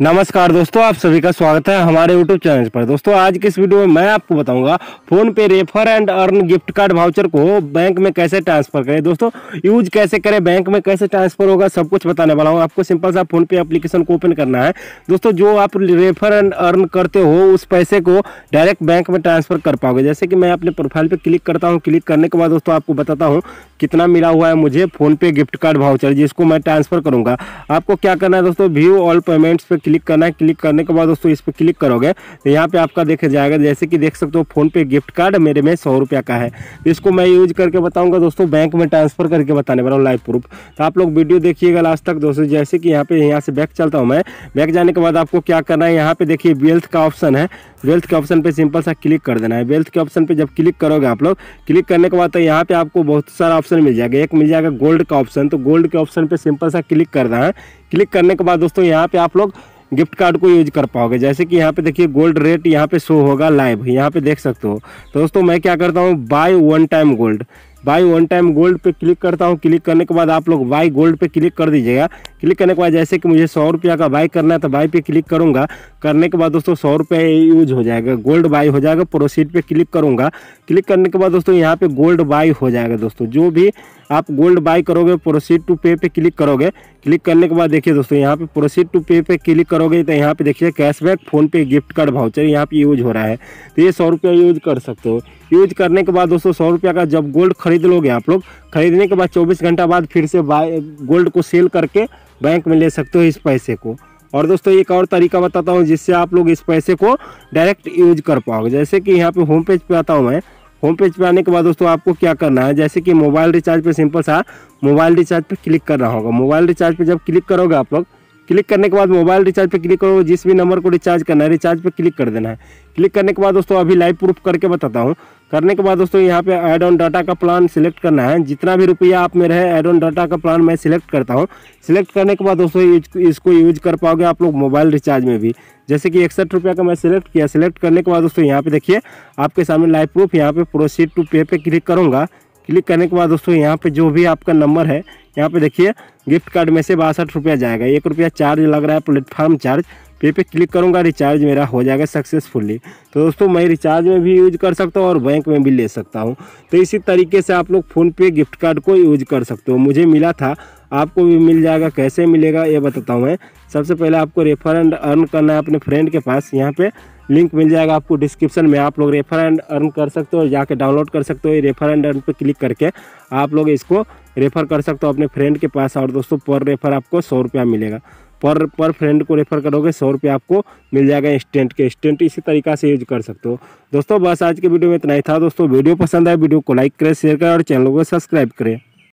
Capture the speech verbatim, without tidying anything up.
नमस्कार दोस्तों, आप सभी का स्वागत है हमारे यूट्यूब चैनल पर। दोस्तों आज के इस वीडियो में मैं आपको बताऊंगा PhonePe refer and earn gift card voucher को बैंक में कैसे ट्रांसफर करें। दोस्तों यूज कैसे करें, बैंक में कैसे ट्रांसफर होगा, सब कुछ बताने वाला हूं। आपको सिंपल सा फोन पे एप्लीकेशन को ओपन करना है। दोस्तों जो आप रेफर एंड अर्न करते हो उस पैसे को डायरेक्ट बैंक में ट्रांसफर कर पाओगे। जैसे कि मैं अपने प्रोफाइल पर क्लिक करता हूँ। क्लिक करने के बाद दोस्तों आपको बताता हूँ कितना मिला हुआ है मुझे फोन पे गिफ्ट कार्ड वाउचर, जिसको मैं ट्रांसफर करूंगा। आपको क्या करना है दोस्तों, व्यू ऑल पेमेंट्स पे क्लिक करना है। क्लिक करने के बाद दोस्तों इस पर क्लिक करोगे तो यहाँ पे आपका देखा जाएगा, जैसे कि देख सकते हो फोन पे गिफ्ट कार्ड मेरे में सौ रुपया का है। इसको मैं यूज करके बताऊंगा दोस्तों, बैंक में ट्रांसफर करके बताने वाला हूँ लाइव प्रूफ। तो आप लोग वीडियो देखिएगा लास्ट तक दोस्तों। जैसे कि यहाँ पे यहाँ से बैक चलता हूँ मैं। बैक जाने के बाद आपको क्या करना है, यहाँ पे देखिए वेल्थ का ऑप्शन है। वेल्थ के ऑप्शन पे सिंपल सा क्लिक कर देना है। वेल्थ के ऑप्शन पे जब क्लिक करोगे आप लोग, क्लिक करने के बाद तो यहाँ पे आपको बहुत सारा ऑप्शन मिल जाएगा। एक मिल जाएगा गोल्ड का ऑप्शन, तो गोल्ड के ऑप्शन पे सिंपल सा क्लिक करना है। क्लिक करने के बाद दोस्तों यहाँ पे आप लोग गिफ्ट कार्ड को यूज कर पाओगे। जैसे कि यहाँ पे देखिए गोल्ड रेट यहाँ पे शो होगा लाइव, यहाँ पे देख सकते हो। तो दोस्तों मैं क्या करता हूँ, buy one time gold, buy one time gold पे क्लिक करता हूँ। क्लिक करने के बाद आप लोग बाई गोल्ड पे क्लिक कर दीजिएगा। क्लिक करने के बाद जैसे कि मुझे सौ रुपया का बाई करना है तो बाई पे क्लिक करूँगा। करने के बाद दोस्तों सौ रुपये यूज हो जाएगा, गोल्ड बाई हो जाएगा। प्रोसीड पे क्लिक करूँगा। क्लिक करने के बाद दोस्तों यहाँ पे गोल्ड बाई हो जाएगा। दोस्तों जो भी आप गोल्ड बाई करोगे, प्रोसीड टू पे पे क्लिक करोगे। क्लिक करने के बाद देखिए दोस्तों यहाँ पे प्रोसीड टू पे पे क्लिक करोगे तो यहाँ पे देखिए cashback PhonePe gift card voucher यहाँ पे यूज हो रहा है। तो ये सौ रुपया यूज कर सकते हो। यूज करने के बाद दोस्तों सौ रुपया का जब गोल्ड खरीद लोगे आप लोग, खरीदने के बाद चौबीस घंटा बाद फिर से बाय गोल्ड को सेल करके बैंक में ले सकते हो इस पैसे को। और दोस्तों एक और तरीका बताता हूँ जिससे आप लोग इस पैसे को डायरेक्ट यूज कर पाओगे। जैसे कि यहाँ पे होम पेज पे आता हूँ मैं। होम पेज पे आने के बाद दोस्तों आपको क्या करना है, जैसे कि मोबाइल रिचार्ज पे सिंपल सा मोबाइल रिचार्ज पे क्लिक करना होगा। मोबाइल रिचार्ज पे जब क्लिक करोगे आप लोग, क्लिक करने के बाद मोबाइल रिचार्ज पे क्लिक करोगे, जिस भी नंबर को रिचार्ज करना है रिचार्ज पे क्लिक कर देना है। क्लिक करने के बाद दोस्तों अभी लाइव प्रूफ करके बताता हूँ। करने के बाद दोस्तों यहाँ पे ऐड ऑन डाटा का प्लान सिलेक्ट करना है। जितना भी रुपया आप में रहे ऐड ऑन डाटा का प्लान मैं सिलेक्ट करता हूँ। सिलेक्ट करने के बाद दोस्तों इसको यूज कर पाओगे आप लोग मोबाइल रिचार्ज में भी। जैसे कि इकसठ रुपया का मैं सिलेक्ट किया। सिलेक्ट करने के बाद दोस्तों यहाँ पे देखिए आपके सामने लाइव प्रूफ, यहाँ पे प्रोसीड टू पे पे क्लिक करूँगा। क्लिक करने के बाद दोस्तों यहाँ पे जो भी आपका नंबर है यहाँ पे देखिए गिफ्ट कार्ड में से बासठ रुपया जाएगा। एक रुपया चार्ज लग रहा है प्लेटफॉर्म चार्ज। पे पे क्लिक करूंगा, रिचार्ज मेरा हो जाएगा सक्सेसफुली। तो दोस्तों मैं रिचार्ज में भी यूज कर सकता हूं और बैंक में भी ले सकता हूं। तो इसी तरीके से आप लोग फ़ोन पे गिफ्ट कार्ड को यूज कर सकते हो। मुझे मिला था, आपको भी मिल जाएगा। कैसे मिलेगा ये बताता हूँ मैं। सबसे पहले आपको रेफर एंड अर्न करना है अपने फ्रेंड के पास। यहाँ पे लिंक मिल जाएगा आपको डिस्क्रिप्शन में, आप लोग रेफर एंड अर्न कर सकते हो, जाके डाउनलोड कर सकते हो। रेफर एंड अर्न पे क्लिक करके आप लोग इसको रेफर कर सकते हो अपने फ्रेंड के पास। और दोस्तों पर रेफर आपको सौ रुपया मिलेगा। पर पर फ्रेंड को रेफर करोगे सौ रुपया आपको मिल जाएगा इंस्टेंट के। इंस्टेंट इसी तरीका से यूज कर सकते हो। दोस्तों बस आज के वीडियो में इतना ही था। दोस्तों वीडियो पसंद आए वीडियो को लाइक करें, शेयर करें और चैनल को सब्सक्राइब करें।